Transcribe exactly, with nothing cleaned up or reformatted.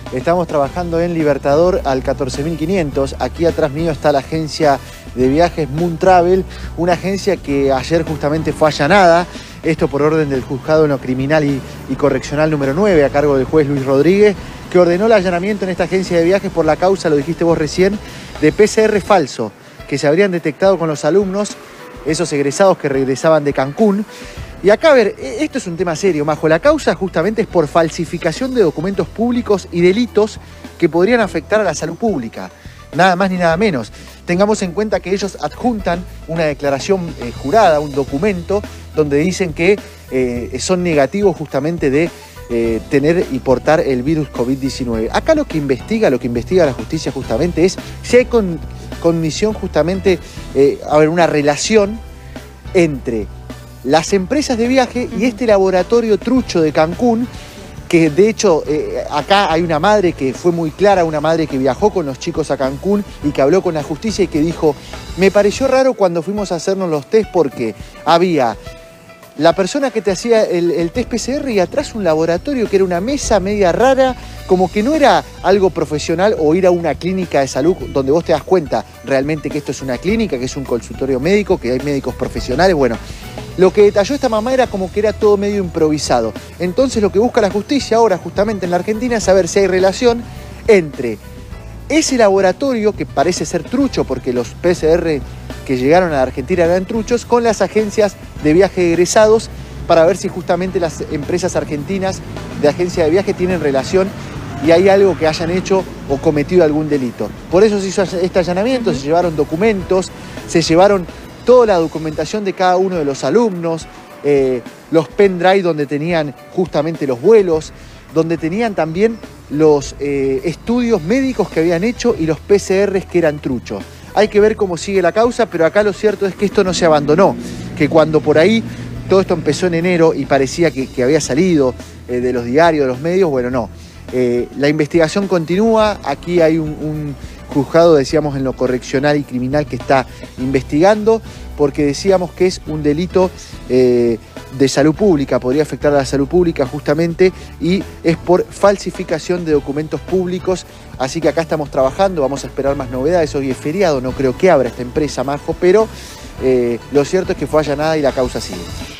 Estamos trabajando en Libertador al catorce mil quinientos. Aquí atrás mío está la agencia de viajes Moon Travel, una agencia que ayer justamente fue allanada. Esto por orden del juzgado en lo criminal y, y correccional número nueve, a cargo del juez Luis Rodríguez, que ordenó el allanamiento en esta agencia de viajes por la causa, lo dijiste vos recién, de P C R falso, que se habrían detectado con los alumnos, esos egresados que regresaban de Cancún. Y acá, a ver, esto es un tema serio, Majo. La causa justamente es por falsificación de documentos públicos y delitos que podrían afectar a la salud pública. Nada más ni nada menos. Tengamos en cuenta que ellos adjuntan una declaración eh, jurada, un documento, donde dicen que eh, son negativos justamente de eh, tener y portar el virus COVID diecinueve. Acá lo que investiga, lo que investiga la justicia justamente es si hay con, condición justamente, eh, a ver, una relación entre las empresas de viaje y este laboratorio trucho de Cancún, que de hecho eh, acá hay una madre que fue muy clara, una madre que viajó con los chicos a Cancún y que habló con la justicia y que dijo: me pareció raro cuando fuimos a hacernos los test porque había la persona que te hacía el, el test P C R y atrás un laboratorio que era una mesa media rara, como que no era algo profesional, o ir a una clínica de salud donde vos te das cuenta realmente que esto es una clínica, que es un consultorio médico, que hay médicos profesionales. Bueno, lo que detalló esta mamá era como que era todo medio improvisado. Entonces lo que busca la justicia ahora justamente en la Argentina es saber si hay relación entre ese laboratorio, que parece ser trucho porque los P C R que llegaron a la Argentina eran truchos, con las agencias de viaje egresados, para ver si justamente las empresas argentinas de agencia de viaje tienen relación y hay algo que hayan hecho o cometido algún delito. Por eso se hizo este allanamiento, se llevaron documentos, se llevaron toda la documentación de cada uno de los alumnos, eh, los pendrive donde tenían justamente los vuelos, donde tenían también los eh, estudios médicos que habían hecho y los P C Rs que eran truchos. Hay que ver cómo sigue la causa, pero acá lo cierto es que esto no se abandonó, que cuando por ahí todo esto empezó en enero y parecía que, que había salido eh, de los diarios, de los medios, bueno, no. Eh, la investigación continúa, aquí hay un, un juzgado, decíamos, en lo correccional y criminal que está investigando, porque decíamos que es un delito eh, de salud pública, podría afectar a la salud pública justamente, y es por falsificación de documentos públicos. Así que acá estamos trabajando, vamos a esperar más novedades. Hoy es feriado, no creo que abra esta empresa, Majo, pero eh, lo cierto es que fue allanada y la causa sigue.